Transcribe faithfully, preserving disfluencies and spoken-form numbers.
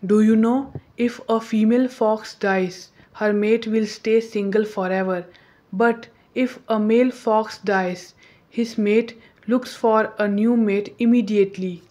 Do you know if a female fox dies, her mate will stay single forever, but if a male fox dies, his mate looks for a new mate immediately.